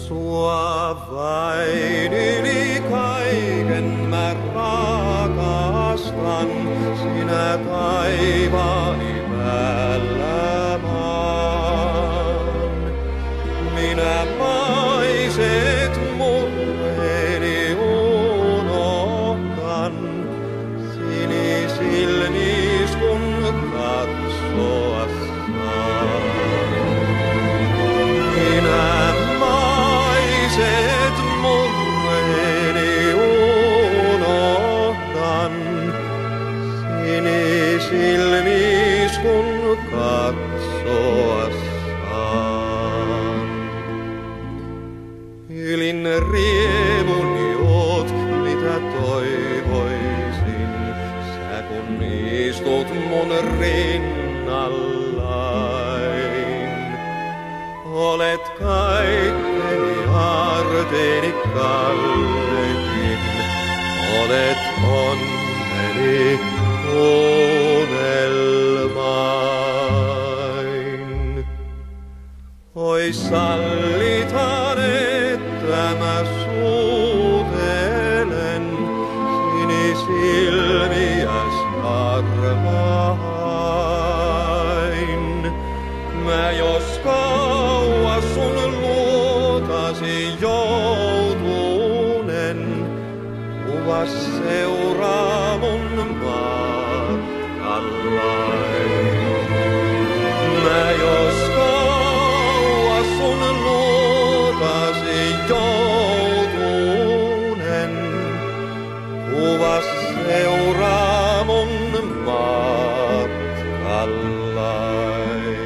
Sua vain yli kaiken mä rakastan, sinä taivaani päällä maan. Minä maiset murheeni unohdan, sinisilmis kun katsoa saan. Minä maiset murheeni unohdan, sinisilmis kun katsoa saan. Ylin riemuni oot, mitä toivoisin, sä kun istut mun rinnallain. Olet kaikkeni arteeni kallekin, olet onneni unelmain. Oi sallitaan, että mä suutelen, sinisilmiäs arvain. Mä jos kauas sun luotasi joutunen, kuvas seuraa mun matkallain. Mä jos kauas sun luotasi joutunen, kuvas seuraa mun matkallain.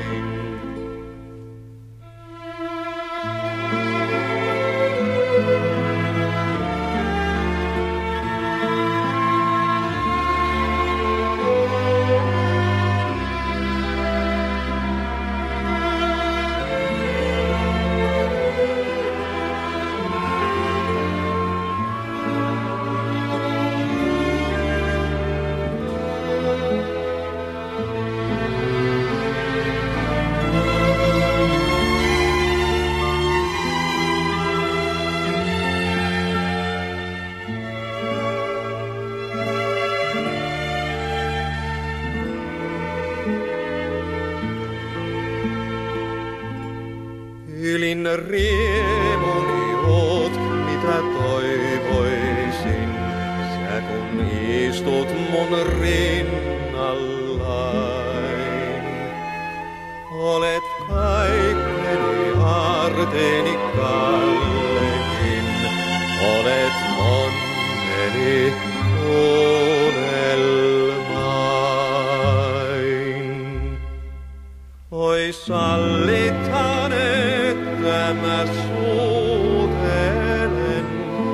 Ylin riemuni oot, mitä toivoisin, sä kun istut mun rinnallain. Olet kaikkeni arteeni kallekin, olet onneni unelmain. Oi sallithan, että mä suutelen,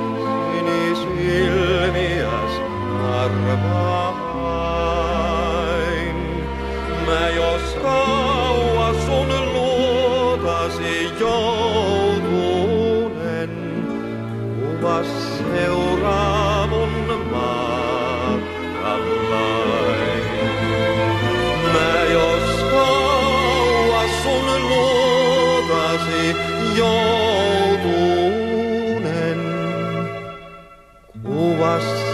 sinisilmiäs arvain. Mä jos kauas sun luotasi joutunen, kuvas seuraa mun matkallain. Mä jos kauas sun luotasi joutunen, kuvas